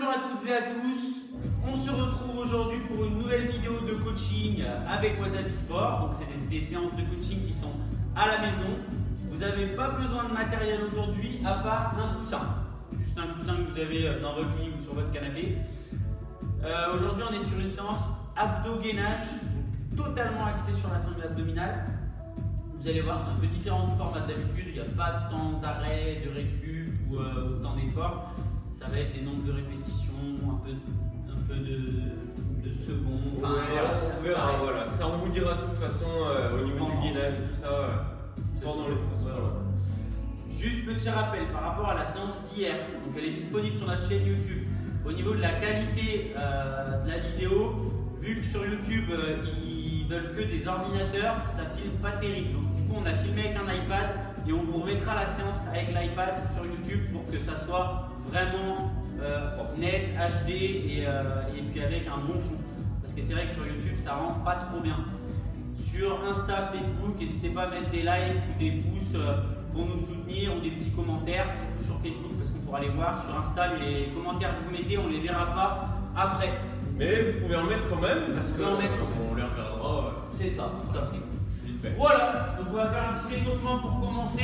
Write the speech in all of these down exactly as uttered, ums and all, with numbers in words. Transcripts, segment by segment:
à toutes et à tous, on se retrouve aujourd'hui pour une nouvelle vidéo de coaching avec Wasabi Sport. Donc c'est des, des séances de coaching qui sont à la maison. Vous n'avez pas besoin de matériel aujourd'hui à part un coussin. Juste un coussin que vous avez dans votre lit ou sur votre canapé. Euh, aujourd'hui on est sur une séance abdos-gainage, totalement axée sur la sangle abdominale. Vous allez voir, c'est un peu différent du format d'habitude. Il n'y a pas de temps d'arrêt, de récup ou euh, de temps d'effort. Ça va être les nombres de répétitions, un peu, un peu de, de secondes. Enfin, ouais, voilà, on verra, voilà. Ça, on vous dira de toute façon euh, au niveau du gainage et tout ça euh, pendant les séances. Voilà. Juste petit rappel par rapport à la séance d'hier. Donc elle est disponible sur notre chaîne YouTube. Au niveau de la qualité euh, de la vidéo, vu que sur YouTube euh, ils veulent que des ordinateurs, ça filme pas terrible. Donc du coup on a filmé avec un iPad et on vous remettra la séance avec l'iPad sur YouTube pour que ça soit vraiment euh, net, H D et, euh, et puis avec un bon son. Parce que c'est vrai que sur YouTube ça rend pas trop bien. Sur Insta, Facebook, n'hésitez pas à mettre des likes ou des pouces euh, pour nous soutenir ou des petits commentaires, surtout sur Facebook parce qu'on pourra les voir. Sur Insta, les commentaires que vous mettez, on ne les verra pas après. Mais vous pouvez en mettre quand même parce que en mettre on les reverra. Euh, c'est ça, tout à fait. Vite fait. Voilà, donc on va faire un petit réchauffement pour commencer.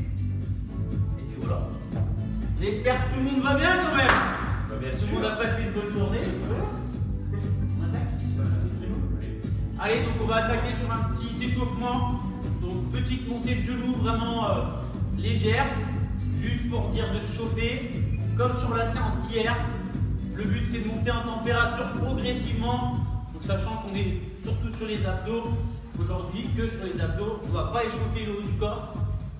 Et puis voilà. On espère que tout le monde va bien quand même. Bah, bien Tout sûr. le monde a passé une bonne journée. On attaque. Allez, donc on va attaquer sur un petit échauffement. Donc petite montée de genoux vraiment euh, légère. Juste pour dire de se chauffer. Comme sur la séance d'hier. Le but c'est de monter en température progressivement. Donc sachant qu'on est surtout sur les abdos. Aujourd'hui que sur les abdos. On ne va pas échauffer le haut du corps.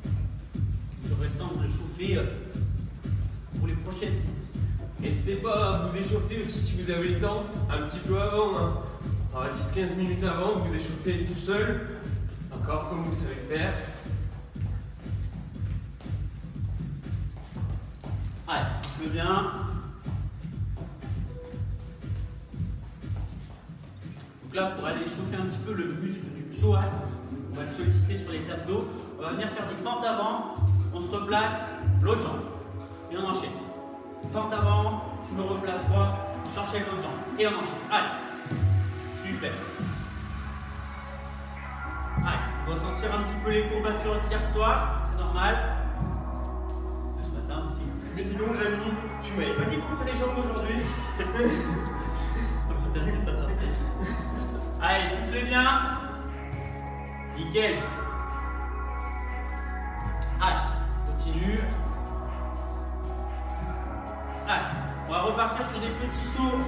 Sur le restant, on va échauffer euh, pour les prochaines séances. N'hésitez pas à vous échauffer aussi si vous avez le temps, un petit peu avant. Hein. dix quinze minutes avant, vous échauffez tout seul. Encore comme vous savez faire. Allez, je veux bien. Donc là, pour aller chauffer un petit peu le muscle du psoas, on va le solliciter sur les abdos. On va venir faire des fentes avant. On se replace, l'autre jambe. Et on enchaîne. Fente avant, je me replace droit, j'enchaîne l'autre jambe. Et on enchaîne. Allez. Super. Allez, on va sentir un petit peu les courbatures d'hier soir. C'est normal. De ce matin aussi. Mais dis donc, Jamy, tu m'avais pas dit qu'on ferait les jambes aujourd'hui. Oh putain, c'est pas ça. Allez, soufflez bien. Nickel. Allez, continue. Allez, on va repartir sur des petits sauts.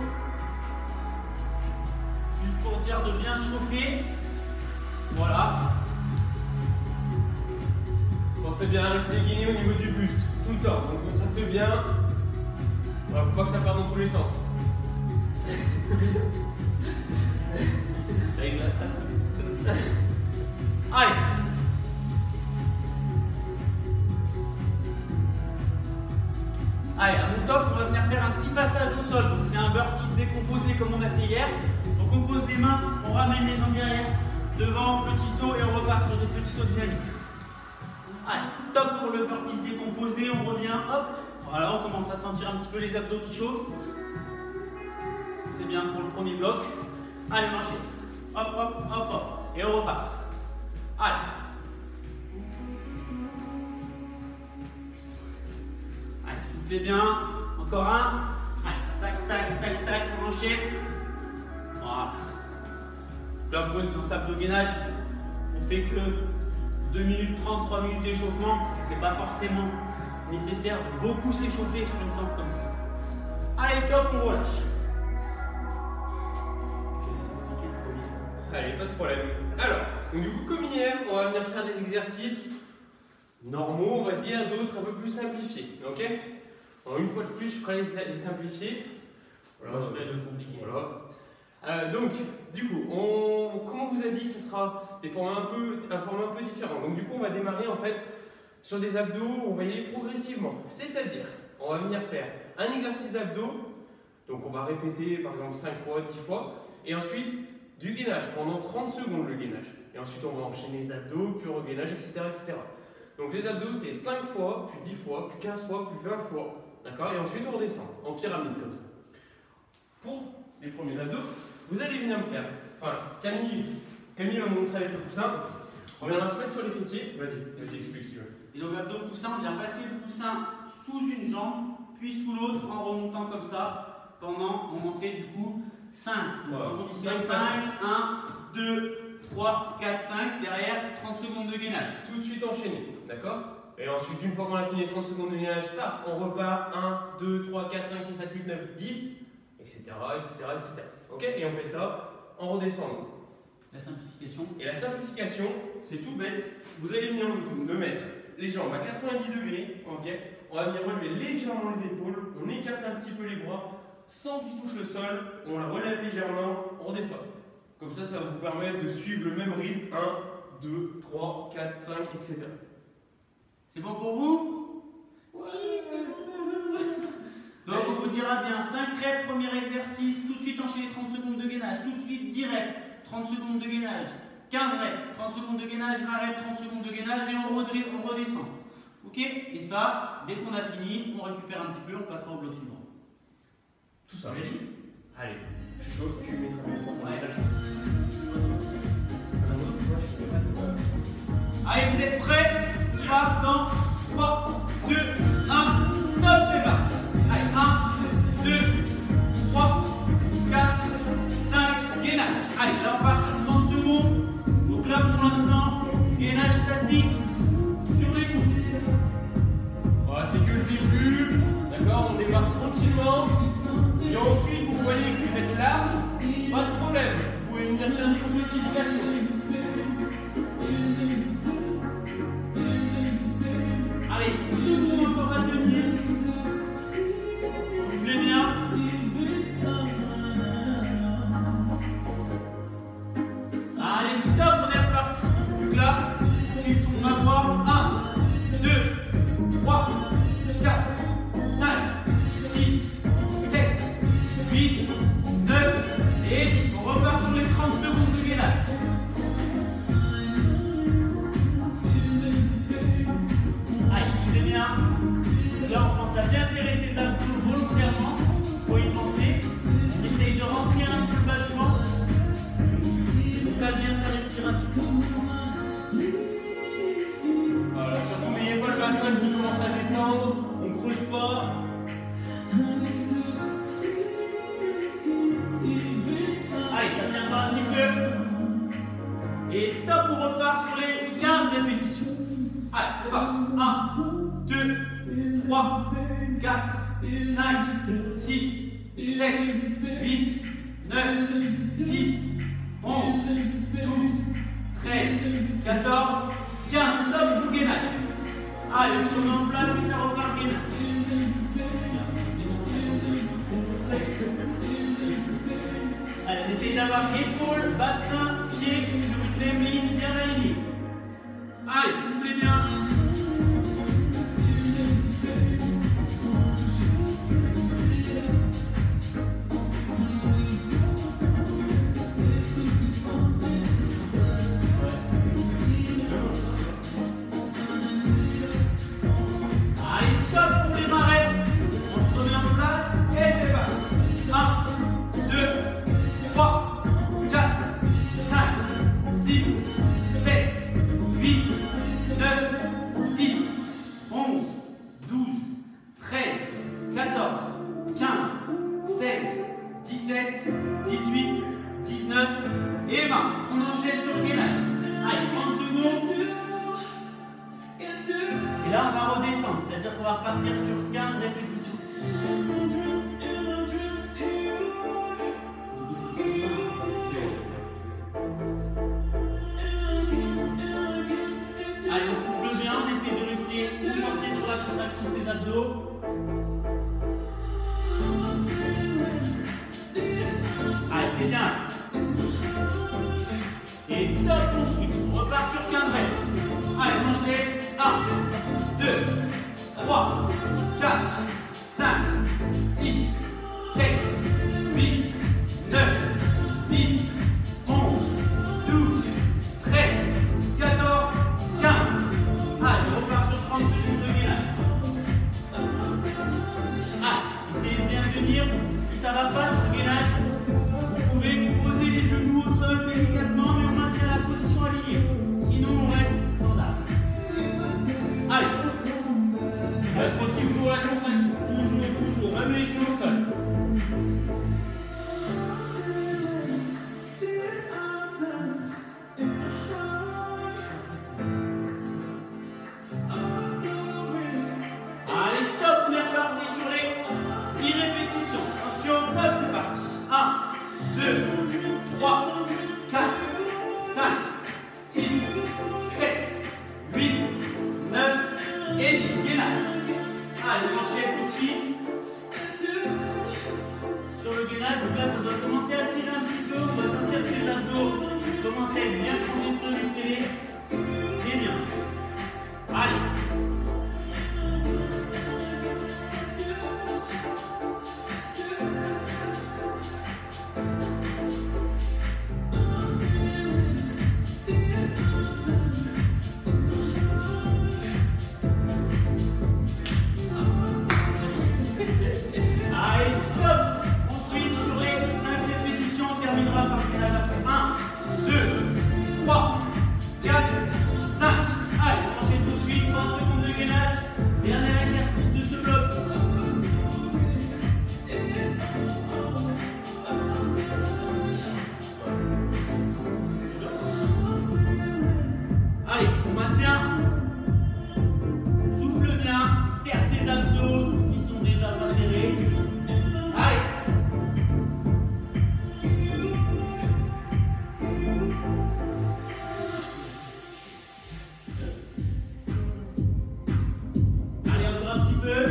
Juste pour dire de bien chauffer. Voilà. Pensez bien à rester guiné au niveau du buste, tout le temps. Donc contracte bien. Voilà, faut pas que ça parte dans tous les sens. Avec la face. Allez. Allez, à mon top, on va venir faire un petit passage au sol. Donc c'est un burpees décomposé comme on a fait hier. Donc on pose les mains, on ramène les jambes derrière, devant, petit saut et on repart sur des petits sauts dynamiques. Allez, top pour le burpees décomposé, on revient, hop. Voilà, on commence à sentir un petit peu les abdos qui chauffent. C'est bien pour le premier bloc. Allez, on enchaîne. Hop, hop, hop, hop. Et on repart. Allez. Allez, soufflez bien. Encore un. Allez, tac, tac, tac, tac, on enchaîne. Voilà. Là, pour une séance abdos-gainage, on fait que deux minutes trente, trois minutes d'échauffement, parce que c'est pas forcément nécessaire de beaucoup s'échauffer sur une séance comme ça. Allez, top, on relâche. Allez, pas de problème. Alors, donc du coup, comme hier, on va venir faire des exercices normaux, on va dire, d'autres un peu plus simplifiés. Ok? Alors, une fois de plus, je ferai les, les simplifiés. Voilà, je ferai le compliqué. Voilà. Euh, donc, du coup, on, comme on vous a dit, ce sera des formats un peu, un format un peu différent. Donc, du coup, on va démarrer en fait sur des abdos, on va y aller progressivement. C'est-à-dire, on va venir faire un exercice d'abdos. Donc, on va répéter par exemple cinq fois, dix fois. Et ensuite, du gainage pendant trente secondes le gainage. Et ensuite on va enchaîner les abdos, puis au gainage, et cetera, et cetera. Donc les abdos c'est cinq fois, puis dix fois, puis quinze fois, puis vingt fois. D'accord? Et ensuite on redescend en pyramide comme ça. pour les premiers abdos, vous allez venir me faire. Enfin, Camille, Camille va me montrer avec le coussin. On viendra se mettre sur les fessiers. Vas-y, vas-y, explique si tu veux. Et donc, abdos coussin, on vient passer le coussin sous une jambe, puis sous l'autre en remontant comme ça. Pendant, on en fait du coup cinq. Voilà. Donc, on dit cinq, un, deux, trois, quatre, cinq. Derrière, trente secondes de gainage. Tout de suite enchaîné, d'accord? Et ensuite, une fois qu'on a fini les trente secondes de gainage, paf, on repart. un, deux, trois, quatre, cinq, six, sept, huit, neuf, dix, et cetera, et cetera, et cetera. Ok? Et on fait ça en redescendant. La simplification. Et la simplification, c'est tout bête. Vous allez venir me mettre les jambes à quatre-vingt-dix degrés, ok? On va venir relever légèrement les épaules, on écarte un petit peu les bras sans qu'ils touchent le sol, on la relève légèrement, on redescend. Comme ça, ça va vous permettre de suivre le même rythme. un, deux, trois, quatre, cinq, et cetera. C'est bon pour vous? Oui, c'est bon. Donc on vous dira bien cinq reps, premier exercice, tout de suite enchaîner trente secondes de gainage, tout de suite dix reps, trente secondes de gainage, quinze reps, trente secondes de gainage, vingt reps, trente secondes de gainage et on redescend. Ok? Et ça, dès qu'on a fini, on récupère un petit peu, on passera au bloc suivant. Tout ça. Ready? Allez, je suis chaud, tu mettras bien. Ouais. Allez, vous êtes prêts? On va dans trois, deux, un, top, c'est parti. Allez, un, deux, trois, quatre, cinq, gainage. Allez, là on part sur trente secondes. Donc là pour l'instant, gainage statique sur les coudes. Voilà, c'est que le début, d'accord? On démarre tranquillement. Si ensuite vous voyez que vous êtes large, pas de problème. Vous pouvez venir faire des complexifications. Allez, dix secondes encore à tenir. Soufflez bien. Allez, stop, on est reparti. Donc là, ils sont à moi. un, deux, trois, quatre, cinq, six, sept, huit, neuf et dix. On repart sur les trente secondes de gainage. Là, on pense à bien serrer ses abdos volontairement. Il faut y penser. On essaye de rentrer un peu le bas du ventre. On calme bien sa respiration. Voilà, surtout n'ayez pas le bassin qui commence à descendre. On ne creuse pas. Allez, ça tiendra un petit peu. Et top, on repart sur les quinze répétitions. Allez, c'est parti. un, deux, trois, quatre, cinq, six, sept, huit, neuf, dix, onze, douze, treize, quatorze, quinze. Top pour gainage. Allez, on se met en place et ça repart gainage. Allez, on essaye d'avoir épaules, bassin, pieds sur une même ligne bien alignée. Allez, soufflez bien. Allez, stop pour démarrer. On se remet en place et c'est parti. un, deux, trois, quatre, cinq, six, sept, huit, neuf, dix, onze, douze, treize, quatorze, quinze, seize, dix-sept, dix-huit, dix-neuf et vingt. On enchaîne sur le gainage. Allez, trente secondes. Et là, on va redescendre, c'est-à-dire qu'on va repartir sur quinze répétitions. Allez, on souffle bien, on essaie de rester concentré sur la contraction de ses abdos. Allez, c'est bien. Et top, on switch. On repart sur quinze reps. Allez, on enchaîne. un, deux, trois, quatre, cinq, six, sept, huit, neuf, dix, onze, douze, treize, quatorze, quinze. Allez, on repart sur trente secondes de gainage. Allez, essayez de bien tenir. Si ça ne va pas sur le gainage, répétitions. Attention, hop, c'est parti. un, deux, trois, quatre, cinq, six, sept, huit, neuf et dix. Gainage. Allez, on enchaîne tout de suite. Sur le gainage, donc là, ça doit commencer à tirer un petit peu. On va sortir de les abdos. Commencer à être bien congestionné, serré. C'est bien. Allez. Allez, stop. Ensuite, sur les cinq répétitions, on terminera par le gainage après. un, deux, trois, quatre, cinq. Allez, on enchaîne tout de suite. trente secondes de gainage. Dernier exercice de ce bloc. Allez, on maintient. Souffle bien. Serre ses abdos s'ils sont déjà pas serrés. Allez. Allez, encore un petit peu.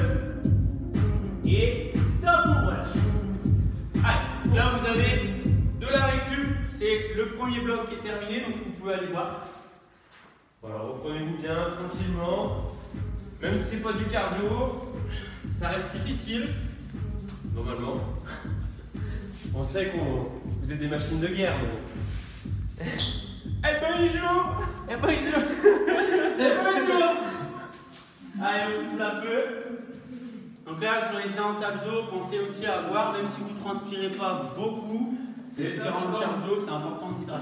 Et top, on relâche. Allez, là vous avez de la récup. C'est le premier bloc qui est terminé, donc vous pouvez aller voir. Voilà, reprenez-vous bien, tranquillement. Même si c'est pas du cardio, ça reste difficile. Normalement. On sait qu'on vous êtes des machines de guerre, mais. Eh ben il joue. Eh ben il joue. Eh ben il joue. Allez, on souffle un peu. Donc là, sur les séances abdos, pensez aussi à avoir, même si vous ne transpirez pas beaucoup, c'est différent de cardio, c'est important de s'hydrater.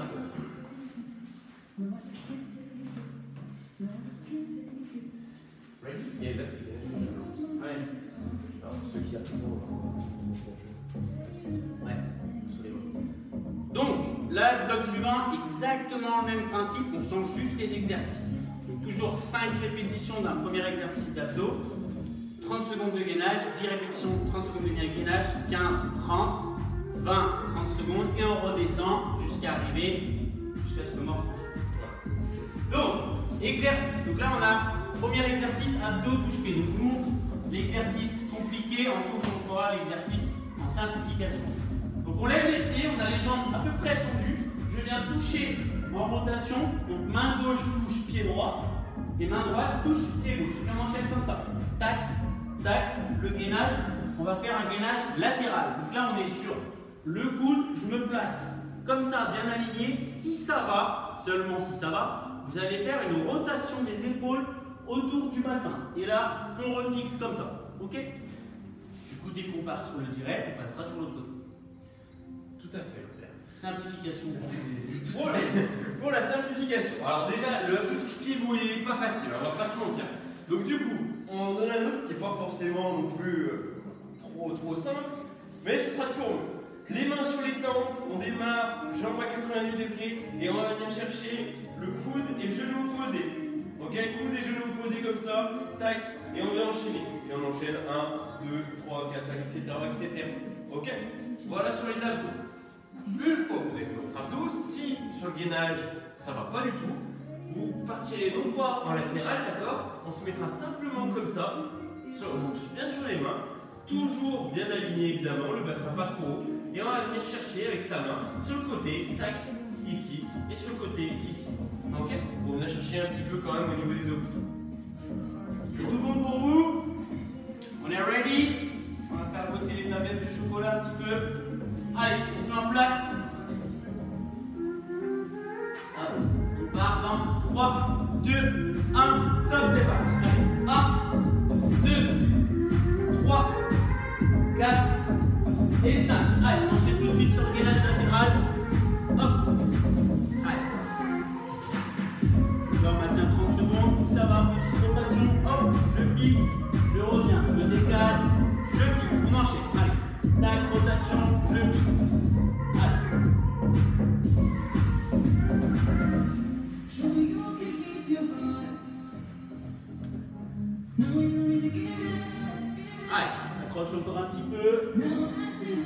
Ready? Et là, c'est bien. Ouais. Alors, pour ceux qui attendent. Ouais, sur les bras. Donc, là, le bloc suivant, exactement le même principe, on change juste les exercices. Donc, toujours cinq répétitions d'un premier exercice d'abdos, trente secondes de gainage, dix répétitions, trente secondes de gainage, quinze, trente, vingt, trente secondes, et on redescend jusqu'à arriver, jusqu'à ce que mort. Donc, exercice. Donc là, on a premier exercice, abdos, touche-pied. Donc, je vous montre l'exercice compliqué, en tout on fera l'exercice en simplification. Donc, on lève les pieds, on a les jambes à peu près tendues. Je viens toucher en rotation. Donc, main gauche touche pied droit, et main droite touche pied gauche. Je m'enchaîne comme ça. Tac, tac, le gainage. On va faire un gainage latéral. Donc là, on est sur le coude, je me place comme ça, bien aligné. Si ça va, seulement si ça va, vous allez faire une rotation des épaules autour du bassin. Et là, on refixe comme ça. Ok? Du coup, dès qu'on part sur le direct, on passera sur l'autre côté. Tout à fait, Claire. Simplification. Pour la, pour la simplification. Alors déjà, le touche-pied, vous voyez, pas facile, on va pas se mentir. Donc du coup, on donne un autre qui n'est pas forcément non plus euh, trop, trop simple, mais ce sera toujours mieux. Les mains sur les tempes, on démarre, jambes à quatre-vingt-dix degrés, et on va venir chercher le coude et le genou opposé. Ok, coude et genou opposé comme ça, tac, et on vient enchaîner. Et on enchaîne un, deux, trois, quatre, cinq, et cetera, et cetera. Ok? Voilà sur les abdos. Une fois que vous avez fait votre abdos, si sur le gainage ça ne va pas du tout, vous partirez non pas en latéral, d'accord? On se mettra simplement comme ça, sur, donc bien sur les mains, toujours bien aligné évidemment, le bassin pas trop haut, et on va venir chercher avec sa main sur le côté, tac, ici, et sur le côté, ici. Ok? On va chercher un petit peu quand même au niveau des os. C'est tout bon pour vous? On est ready? On va faire bosser les tablettes de chocolat un petit peu. Allez, on se met en place. Hop, on part dans trois, deux, un, top, c'est parti. Allez, un, deux, trois, quatre et cinq. Allez, on enchaîne tout de suite sur le gainage latéral. Hop. Allez. Là, on maintient trente secondes. Si ça va, petite rotation. Hop, je fixe, je reviens, je décale, je fixe. On enchaîne. Allez. Tac, rotation, je fixe. Allez. Allez, on s'accroche encore un petit peu.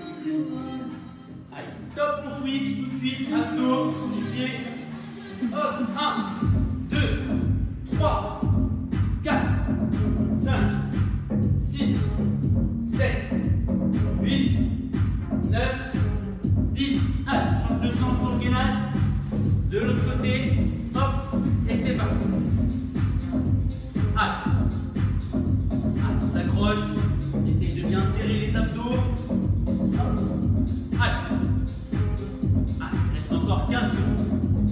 Allez, top, on switch tout de suite. Abdos, couche-pied. Hop, un, deux, trois, quatre, cinq, six, sept, huit, neuf, dix. Allez, change de sens sur le gainage. De l'autre côté. Hop, et c'est parti. Allez. Allez, on s'accroche. Essaye de bien serrer les abdos. Allez. Allez, il reste encore quinze secondes.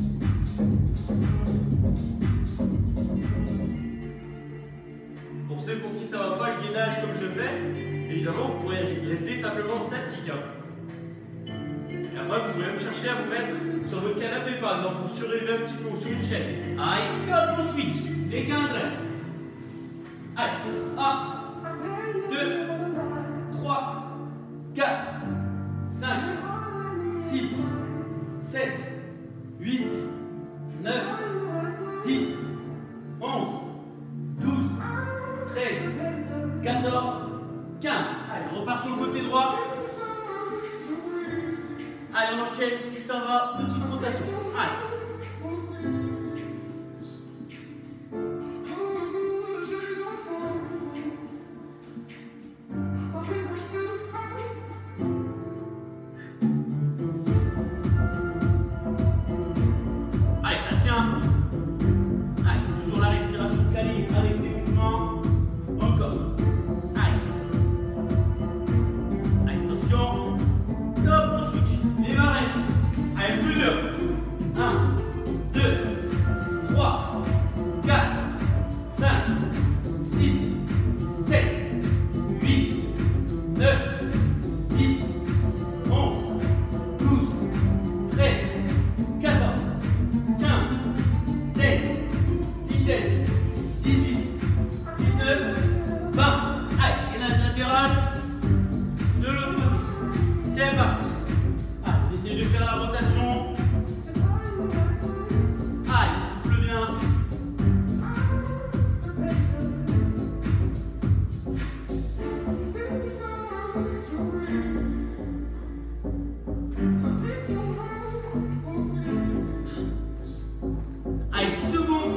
Pour ceux pour qui ça ne va pas le gainage comme je fais, évidemment vous pourrez rester simplement statique. Hein. Et après vous pouvez même chercher à vous mettre sur votre canapé par exemple pour surélever un petit peu ou sur une chaise. Allez, top, on switch. Les quinze restent. Allez, un, deux, trois, quatre, cinq, six, sept, huit, neuf, dix, onze, douze, treize, quatorze, quinze. Allez, on repart sur le côté droit. Allez, on enchaîne si ça va. Petite rotation. Allez. Allez, ça tient. Allez, toujours la respiration calée avec ces mouvements. Encore. Allez. Allez, attention. Top, on switch. Démarrez. Allez, plusieurs. un, deux, trois, quatre, cinq, six, sept, huit, neuf, dix, onze, douze, treize, quatorze, quinze, seize, dix-sept, dix-huit, dix-neuf, vingt. Allez, gainage latéral. De l'autre côté. C'est parti. Allez, essayez de faire la rotation. Allez, souffle bien. Allez, dix secondes.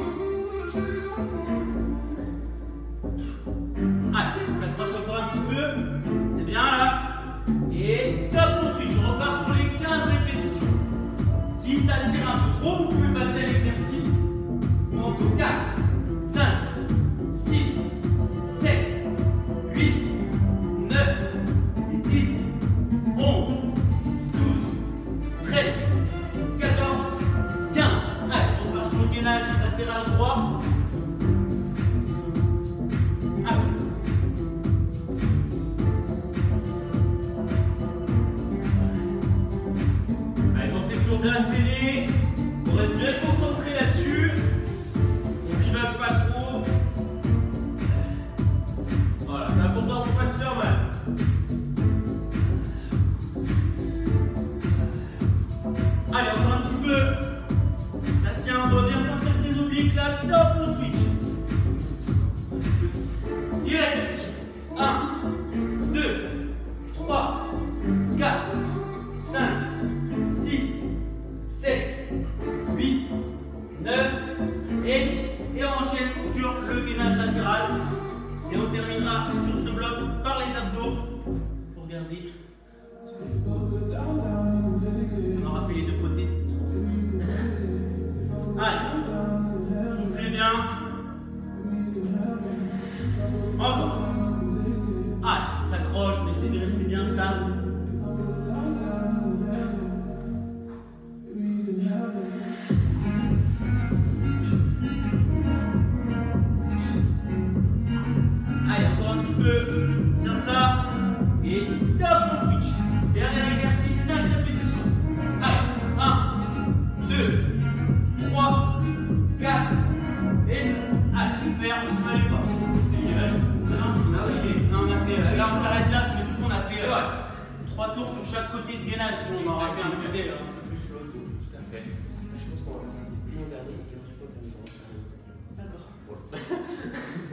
Allez, on s'accroche encore un petit peu. C'est bien là. Et top, on switch. On repart sur les quinze répétitions. Si ça tire un peu trop, vous pouvez passer à l'exercice. On monte au quatre, cinq, six, sept, huit, neuf, dix, onze, douze, treize, quatorze, quinze. Allez, on repart sur le gainage latéral droit. Allez. Allez, pensez toujours bien serré. On reste bien concentré là-dessus. On divague pas trop. Voilà, c'est important pour pas se faire mal. Allez, encore un petit peu. Ça tient, on doit bien sentir ses obliques là. Top, on switch. dix répétitions. un, deux, trois, quatre, cinq, six, sept, huit, neuf et dix. Et on enchaîne sur le gainage latéral. Et on terminera sur ce bloc par les abdos. Pour regarder. On aura fait les deux côtés. Allez, soufflez bien. Encore. Allez, on s'accroche, on essaie de rester bien stable. Allez, encore un petit peu. Tiens ça. Et top, on switch. Dernier exercice, cinq répétitions. Allez, un, deux, trois, quatre et cinq. Allez, super, on peut aller voir. On a fait, là on s'arrête là parce que du coup on a fait euh, trois tours sur chaque côté de gainage, sinon on aurait fait un côté là, plus que l'autre. Tout à fait. Je pense qu'on va passer mon dernier et ensuite on terminera.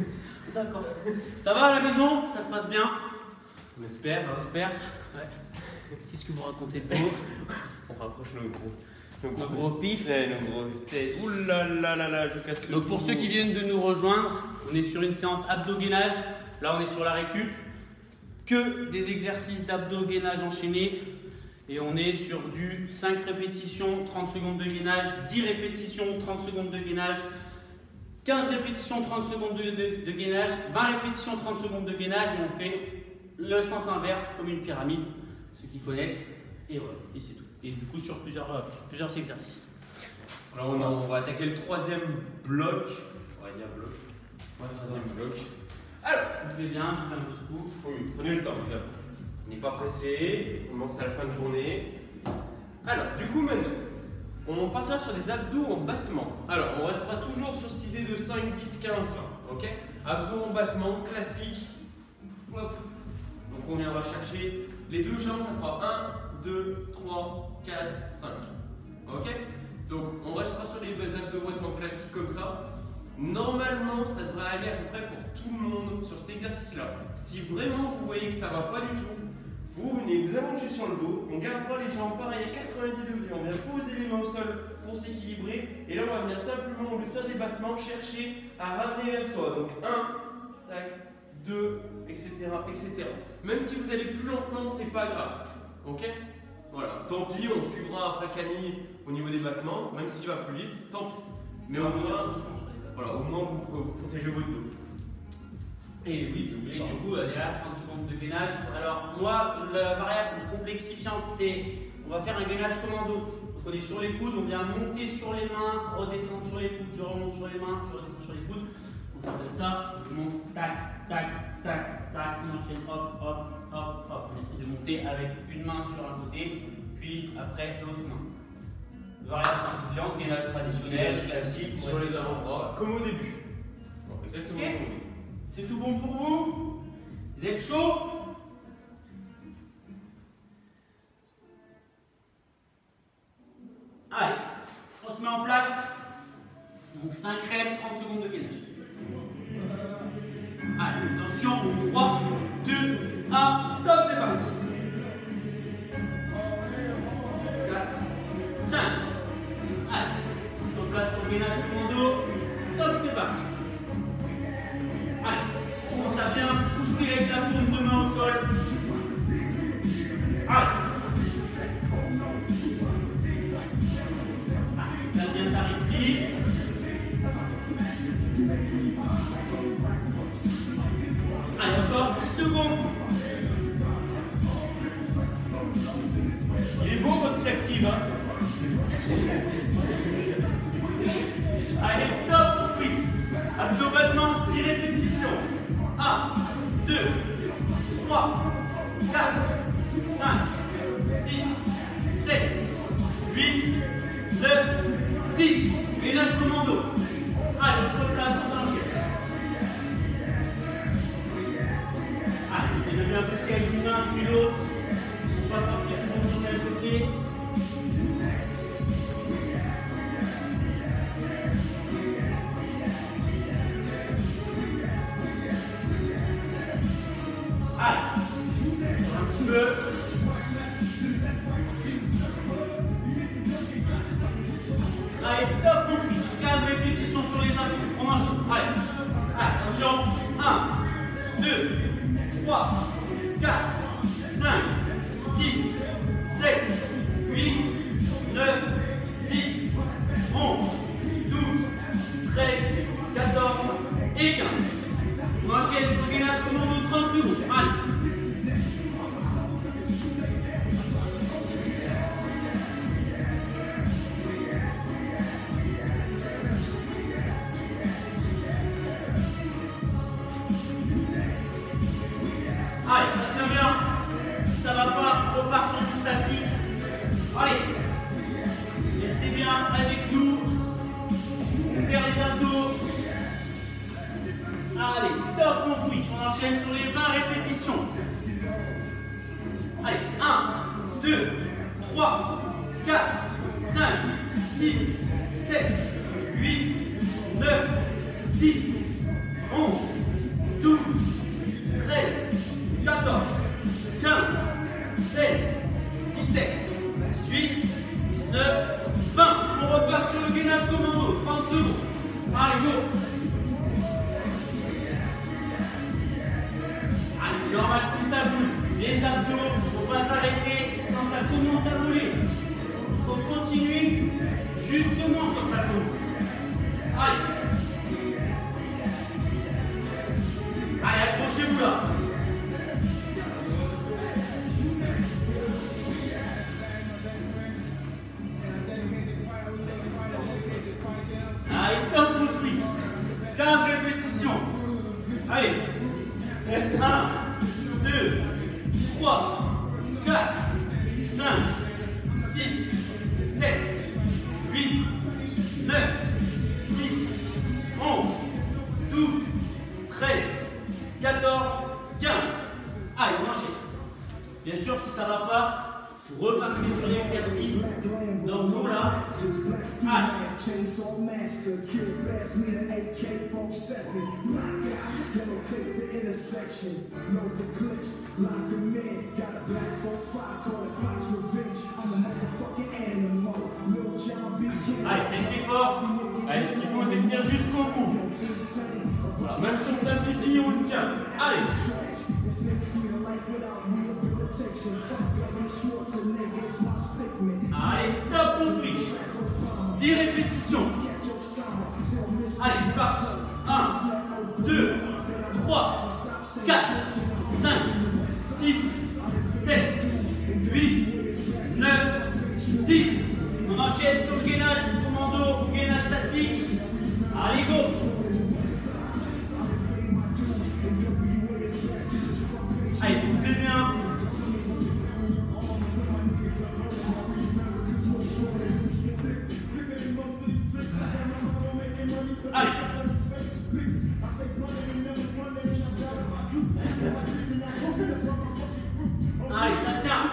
D'accord. D'accord. Ça va à la maison? Ça se passe bien? On espère, on espère. Ouais. Qu'est-ce que vous racontez de beau? On rapproche nos gros. Nos Nos gros pifs. Ouais, nos gros têtes. Ouh là là là là, je casse le Donc pour tout. ceux qui viennent de nous rejoindre, on est sur une séance abdos-gainage. Là, on est sur la récup. Que des exercices d'abdos-gainage enchaînés. Et on est sur du cinq répétitions, trente secondes de gainage, dix répétitions, trente secondes de gainage, quinze répétitions, trente secondes de, de, de gainage, vingt répétitions, trente secondes de gainage. Et on fait le sens inverse comme une pyramide, ceux qui connaissent. Et voilà, et c'est tout. Et du coup, sur plusieurs, euh, sur plusieurs exercices. Alors on, a, on va attaquer le troisième bloc. On va dire bloc. Ouais, Troisième bloc. Alors, vous faites bien, vous faites un petit coup. Oui, prenez le temps, évidemment. On n'est pas pressé, on commence à la fin de journée. Alors, du coup, maintenant, on partira sur des abdos en battement. Alors, on restera toujours sur cette idée de cinq, dix, quinze, vingt. Ok? Abdos en battement, classique. Hop. Donc, on viendra chercher les deux jambes, ça fera un, deux, trois, quatre, cinq. Ok? Donc, on restera sur les abdos en battement classiques comme ça. Normalement, ça devrait aller à peu près pour tout le monde sur cet exercice-là. Si vraiment vous voyez que ça ne va pas du tout, vous venez vous allonger sur le dos, on gardera les jambes pareil à quatre-vingt-dix degrés, on vient poser les mains au sol pour s'équilibrer, et là on va venir simplement, au lieu de faire des battements, chercher à ramener vers soi. Donc un, tac, deux, et cetera, et cetera. Même si vous allez plus lentement, c'est pas grave. Ok? Voilà. Tant pis, on suivra après Camille au niveau des battements, même s'il va plus vite, tant pis. Mais au moins, voilà, au moins vous, vous protégez votre dos. Et oui, et du coup, derrière trente secondes de gainage. Alors, moi, la variable complexifiante, c'est on va faire un gainage commando. Donc, on est sur les coudes, on vient monter sur les mains, redescendre sur les coudes, je remonte sur les mains, je redescends sur les coudes. Donc, ça fait ça, on monte, tac, tac, tac, tac, on enchaîne, hop, hop, hop, hop. On essaie de monter avec une main sur un côté, puis après l'autre main. Variable simplifiante, gainage traditionnel, classique, sur les avant-bras, comme au début. Bon, exactement okay. comme au début. C'est tout bon pour vous? Vous êtes chaud? Allez, on se met en place. Donc cinq reps, trente secondes de gainage. Allez, attention, trois, deux, un, top, c'est parti. quatre, cinq. Allez, je me place sur le gainage commando. Top, c'est parti. Allez, on commence à bien pousser avec la paume de main au sol. Allez. Là, bien, ça respire. Allez, encore dix secondes. Il est beau quand il s'active. Hein. Allez, top, switch. Abdos battement, six répétitions. un, deux, trois, quatre, cinq, six, sept, huit, neuf, dix. Ménage commando. Allez, on se replace, on s'enchaîne. Allez, essayez de bien pousser avec une main puis l'autre. On va forcer toujours sur le côté. Allez, un petit peu. Allez, top, on switch. quinze répétitions sur les abdos. On enchaîne. Allez, allez, attention. un, deux, trois, quatre, cinq, six, sept, huit, neuf, dix, onze, douze, treize, quatorze et quinze. On enchaîne sur le gainage commando trente secondes. Allez. Allez, ça tient bien. Si ça va pas, on repart sur du statique. Allez. Restez bien avec nous. On fait les abdos. Allez, top, on switch. On enchaîne sur les vingt répétitions. Allez, un, deux, trois, quatre, cinq, six, sept, huit, neuf, dix, onze, douze, treize, quatorze, quinze, seize, dix-sept, dix-huit, dix-neuf, vingt. On repart sur le gainage commando, trente secondes. Allez, go. Allez, c'est normal si ça bouge. Les abdos, il ne faut pas s'arrêter quand ça commence à bouger. Il faut continuer justement quand ça commence. Allez. Allez, accrochez-vous là. Allez, top au switch. quinze répétitions. Allez. un, deux, trois, quatre, cinq, six, sept, huit, neuf, dix, onze, douze, treize, quatorze, quinze. Allez, on enchaîne. Bien sûr, si ça ne va pas, vous repartez sur l'exercice dans le dos là. Allez. Allez, faites l'effort. Allez, ce qu'il faut, c'est tenir jusqu'au bout. Voilà, même si on simplifie, on le tient. Allez. Allez, top au switch. dix répétitions. Allez, c'est parti. un, deux, trois, quatre, cinq, six, sept, huit, neuf, dix. On enchaîne sur le gainage commando, gainage classique. Allez, go. Allez, soufflez bien. Allez. Allez, ça tient.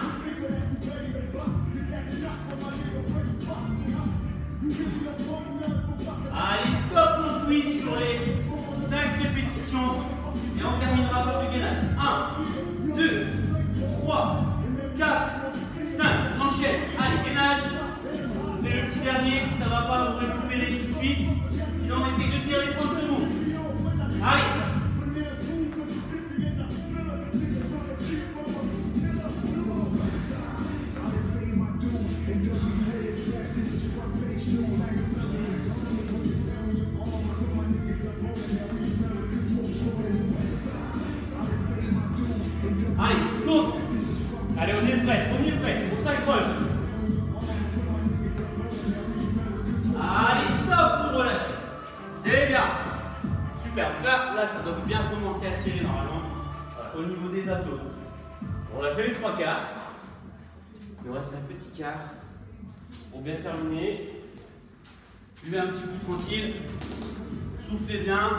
Allez, top on switch sur les cinq répétitions et on terminera par le gainage. un, deux, trois, quatre, cinq. Enchaîne. Allez, gainage. On fait le petit dernier. Si ça ne va pas, vous récupérez tout de suite. Sinon, on essaie de tenir les trente secondes. Allez. Allez, dix secondes. Allez, on y est presque, on y est presque. On s'accroche. Allez, top pour relâcher. C'est bien. Super. Donc là, là, ça doit bien commencer à tirer normalement au niveau des abdos. On a fait les trois quarts. Il nous reste un petit quart. Pour bien terminer. Buvez un petit coup tranquille. Soufflez bien.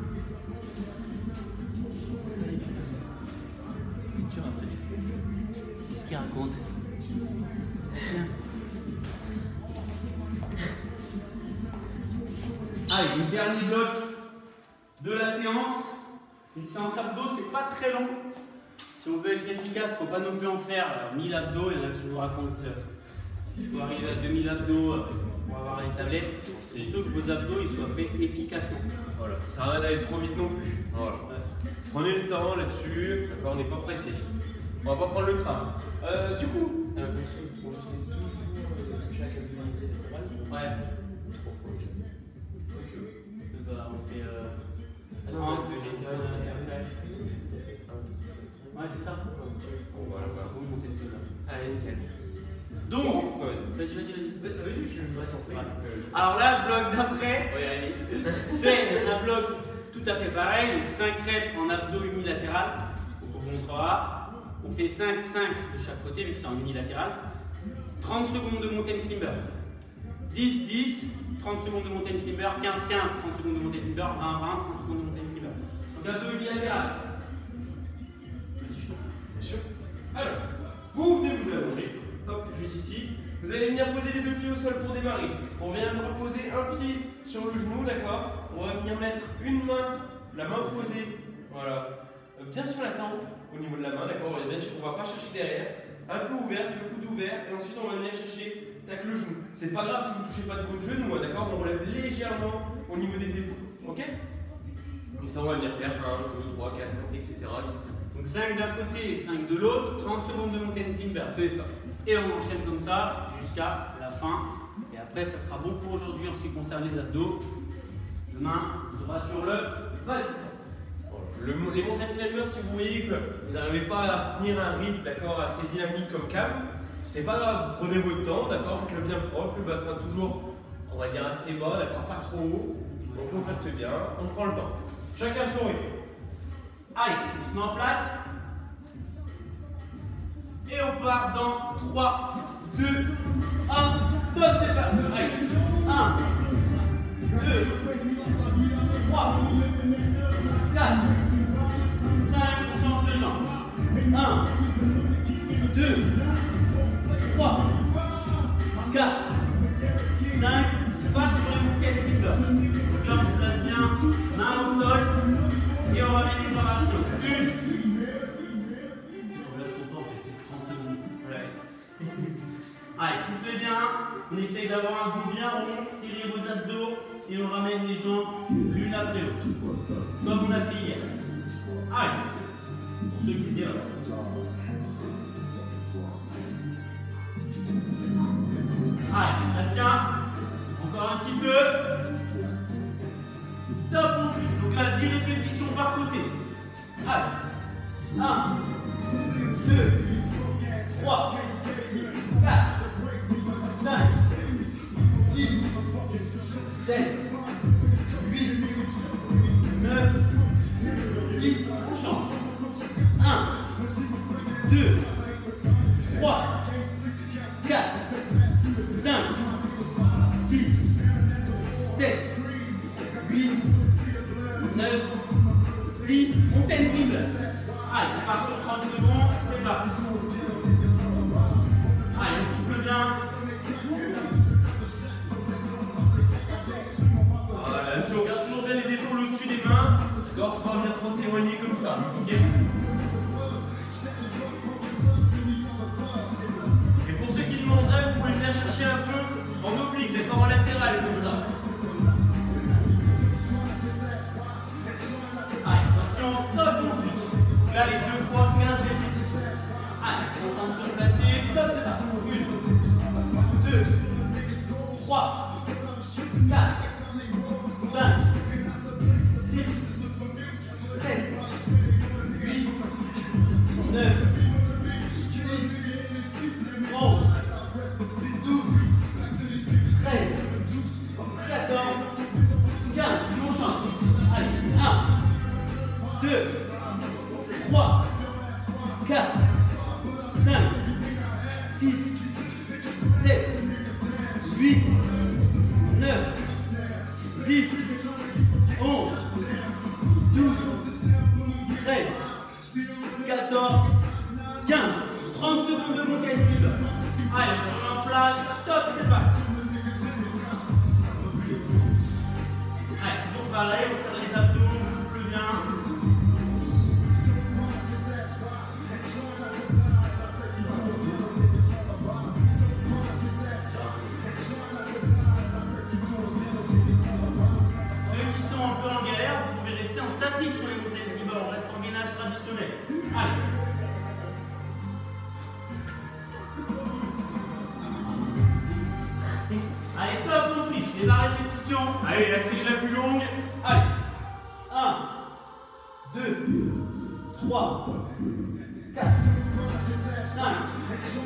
Qu'est-ce qu'il raconte? Allez, le dernier bloc de la séance. Une séance abdos, c'est pas très long. Si on veut être efficace, il ne faut pas non plus en faire mille abdos. Il y en a qui vous racontent qu'il faut arriver à deux mille abdos pour avoir les tablettes. C'est plutôt que vos abdos ils soient faits efficacement. Voilà, ça sert à rien d'aller trop vite non plus. Voilà. Ouais. Prenez le temps là-dessus, d'accord, on n'est pas pressé. On va pas prendre le train. Euh, du coup, euh, on se fait toujours chaque abdominalité latérale. Ouais. Trois fois déjà. Ok. Bah, on fait. Euh... Non, on fait latéral. Ouais, c'est ça. Bon, voilà, voilà. Vous montez le là. Allez, nickel. Donc, vas-y, vas-y, vas-y. Alors là, le bloc d'après, c'est un bloc tout à fait pareil. Donc cinq reps en abdos unilatéral. Donc on vous montrera. On fait cinq, cinq de chaque côté, vu que c'est en unilatéral. trente secondes de mountain climber. dix, dix, trente secondes de mountain climber. quinze, quinze, trente secondes de mountain climber. vingt, vingt, trente secondes de mountain climber. Donc abdos unilatéral. Bien sûr. Alors, vous venez vous allonger. Hop, juste ici. Vous allez venir poser les deux pieds au sol pour démarrer. On vient de reposer un pied sur le genou, d'accord? On va venir mettre une main, la main posée, voilà, bien sur la tempe au niveau de la main, d'accord? On va pas chercher derrière. un peu ouvert, le coude ouvert, et ensuite on va venir chercher tac, le genou. C'est pas grave si vous ne touchez pas de votre genou, d'accord? On relève légèrement au niveau des épaules, ok? Et ça, on va venir faire un, deux, trois, quatre, cinq, et cetera et cetera. Donc cinq d'un côté et cinq de l'autre, trente secondes de mountain climber. C'est ça. Et on enchaîne comme ça jusqu'à la fin. Et après, ça sera bon pour aujourd'hui en ce qui concerne les abdos. Demain, on sera sur le bas du corps. Le, les montagnes climbers, si vous voyez que vous n'arrivez pas à tenir un rythme, d'accord, assez dynamique comme Cam, c'est pas grave, prenez votre temps, d'accord, faites-le bien propre, le bassin toujours, on va dire assez bas, d'accord, pas trop haut, on contracte bien, on prend le temps. Chacun son rythme. Allez, on se met en place. Et on part dans trois, deux, un, top, c'est parti. Allez, un, deux, trois, quatre, cinq, on change de jambe. un, deux, trois, quatre, cinq, c'est parti sur les bouquets de timber. Donc là, on se place bien, main au sol, et on ramène les bras à l'eau. Une. Là, je comprends en fait, c'est trente secondes. Ouais. Allez, soufflez bien, on essaye d'avoir un dos bien rond, serrez vos abdos, et on ramène les jambes l'une après l'autre. Comme on a fait hier. Allez, pour ceux qui disent. Allez, ça tient. Encore un petit peu. Top, on suit. Donc là, dix répétitions par côté. Allez. un, deux, trois, quatre, cinq, six, sept, huit, neuf, dix. On change. un, deux, trois, quatre, cinq, six, sept, huit, neuf, dix. On t'aide mille. Allez, c'est parti pour trente secondes. C'est parti. Allez, on souffle bien. Voilà, je regarde toujours bien les épaules au-dessus des mains. Gorge pas bien trop s'éloigner comme ça. Okay. Et pour ceux qui demanderaient, vous pouvez venir chercher un peu en oblique, d'accord, en latéral comme ça. Allez, attention, top, on suit. Là, les deux fois quinze répétitions. Allez, on tente de se placer. Stop, c'est parti. Une, deux, trois, quatre, cinq, six, sept, huit, neuf, dix, onze, douze, treize, quatorze, quinze. On change. Allez, un, deux, trois, quatre, cinq, six, sept, huit, neuf, dix, onze, douze, treize, quatorze, quinze. trente secondes de montée libre. Allez, on est en place. Top, c'est parti. Allez, toujours pareil, on serre les abdos, on souffle bien. Ceux qui sont un peu en galère, vous pouvez rester en statique sur les montées libre. On reste en gainage traditionnel. Allez. Allez, top, on switch. Les barres répétitions. Allez, la série la plus longue. Allez. un, deux, trois, quatre, cinq, six,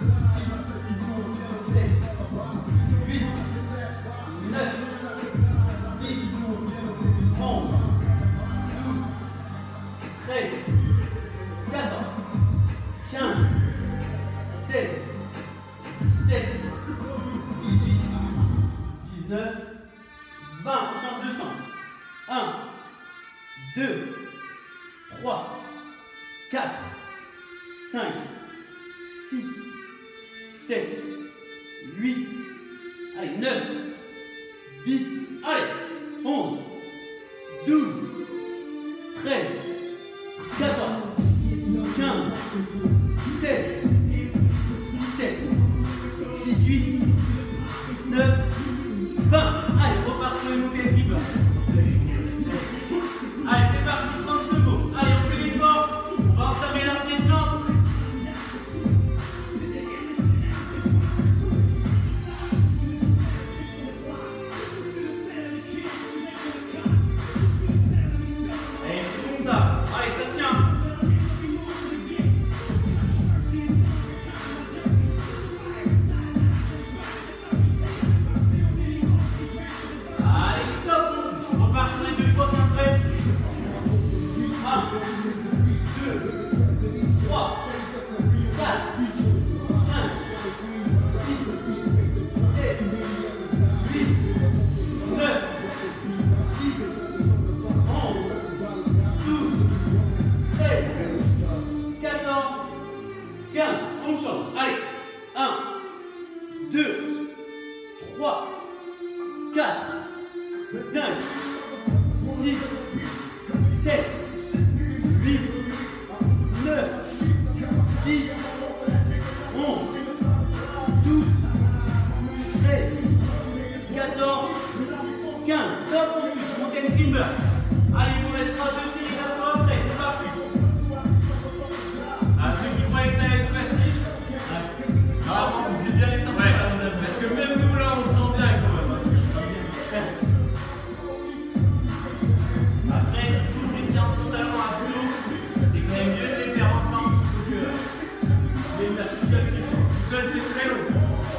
sept, huit, neuf, dix, onze, douze, treize, quatorze, quinze, seize, dix-sept, dix-huit, dix-neuf, vingt. On change de sens. un, deux, trois, quatre, cinq, six, sept, huit, allez, neuf, dix, allez, onze, douze, treize, quatorze, quinze, seize, Allez, un, deux, trois, quatre, cinq, six, sept, huit, neuf, dix, onze, douze, treize, quatorze, quinze. Top, on suit, mountain climber. Allez, il vous restera deux séries d'abdos après, c'est parti. À ceux qui croyaient que ça allait être facile, ah, on peut bien les sortir. Ouais, parce que même nous là, on se sent bien quand même. Après, toutes les séances totalement à dos, c'est quand même mieux de les faire ensemble plutôt que de les faire tout seul chez soi. Tout seul, c'est très long.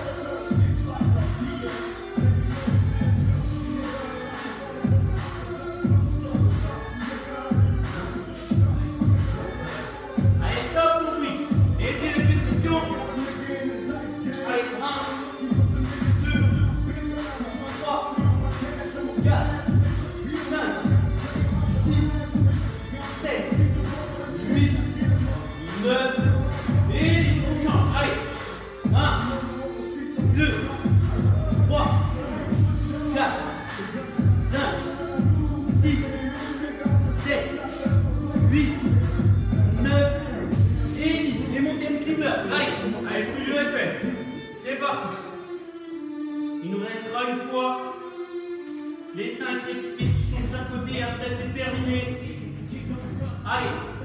Il nous restera une fois les cinq répétitions de chaque côté et après c'est terminé. Allez.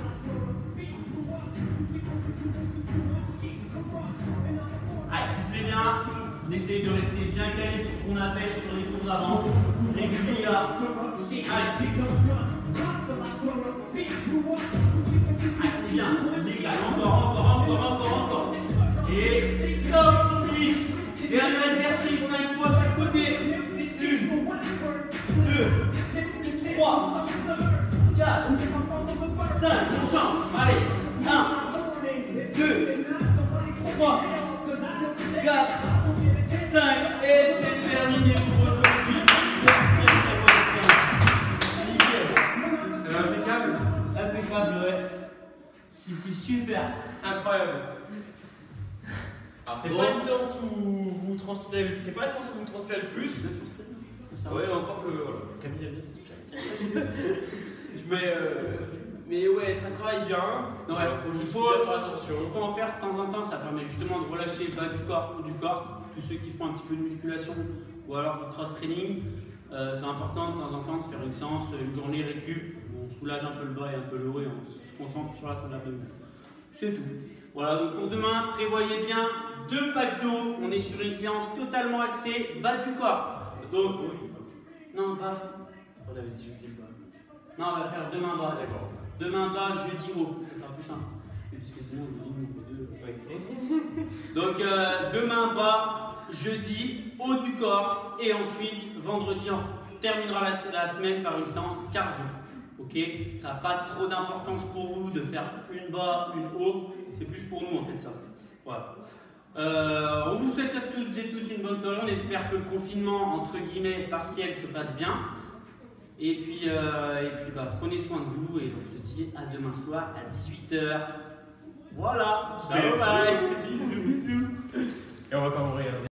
Allez, suivez bien. On essaye de rester bien calé sur ce qu'on appelle sur les tours d'avant. Régulier là. Allez. Allez, c'est bien. Nickel. Encore, encore, encore, encore, encore. Et top, switch. Et un exercice cinq fois chaque côté. Une, deux, trois, quatre, cinq. On change. Allez. Un, deux, trois, quatre, cinq. Et c'est terminé pour aujourd'hui. C'est impeccable. Impeccable, ouais. C'était super. Incroyable. Alors c'est bon. pas une séance où vous transpirez, c'est pas la séance où vous transpirez le plus. Ouais, encore que voilà, Camille a mis cette spécialité. mais, euh, mais ouais, ça travaille bien. Non, ouais, faut juste faut, faire attention. Il faut en faire de temps en temps, ça permet justement de relâcher le bas du corps, du corps. Tous ceux qui font un petit peu de musculation ou alors du cross-training, euh, c'est important de temps en temps de faire une séance, une journée récup. On soulage un peu le bas et un peu le haut et on se concentre sur la salle d'abdomen. C'est tout. Voilà, donc pour demain, prévoyez bien deux packs d'eau. On est sur une séance totalement axée bas du corps. Donc, non, pas. On avait dit jeudi bas. Non, on va faire demain bas. D'accord. Demain bas, jeudi haut. Ça sera plus simple. Puisque sinon, on dit deux. Ouais. Donc, euh, demain bas, jeudi, haut du corps. Et ensuite, vendredi, on terminera la, la semaine par une séance cardio. Ok, ça n'a pas trop d'importance pour vous de faire une bas, une haut, c'est plus pour nous en fait ça. Voilà. Euh, on vous souhaite à toutes et tous une bonne soirée, on espère que le confinement entre guillemets partiel se passe bien. Et puis, euh, et puis bah, prenez soin de vous et on se dit à demain soir à dix-huit heures. Voilà, ciao, bye, bisous, bisous. Et on va quand même